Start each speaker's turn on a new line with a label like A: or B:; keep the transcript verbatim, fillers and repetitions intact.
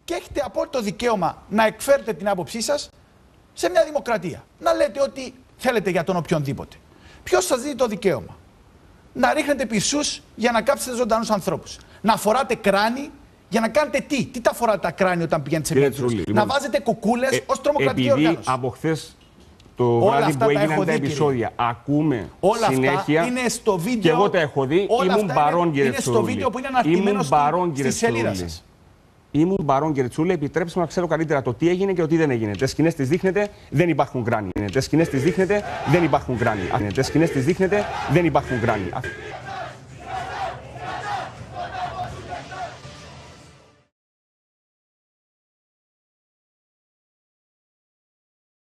A: Και έχετε απόλυτο δικαίωμα να εκφέρετε την άποψή σας σε μια δημοκρατία. Να λέτε ό,τι θέλετε για τον οποιονδήποτε. Ποιος σας δίνει το δικαίωμα να ρίχνετε πυρσούς για να κάψετε ζωντανούς ανθρώπους? Να φοράτε κράνη για να κάνετε τι? Τι τα φοράτε τα κράνη όταν πηγαίνετε σε μήνυμα? Να βάζετε κουκούλες ε, ως τρομοκρατική
B: επειδή
A: οργάνωση.
B: Από χθες το βράδυ που έγιναν τα επεισόδια, ακούμε
A: όλα
B: συνέχεια
A: αυτά είναι στο βίντεο,
B: και εγώ τα έχω δει, ήμουν παρόν, κύριε
A: είναι στο βίντεο που είναι αναρτημένο στη σελίδα σας.
B: Ήμουν παρόν, κύριε Τσούλη, επιτρέψτε μου να ξέρω καλύτερα το τι έγινε και το τι δεν έγινε. Τις σκηνές τις δείχνετε, δεν υπάρχουν κράνη. Τις σκηνές τις δείχνετε, δεν υπάρχουν κράνη. Τις σκηνές τις δείχνετε, δεν υπάρχουν κράνη.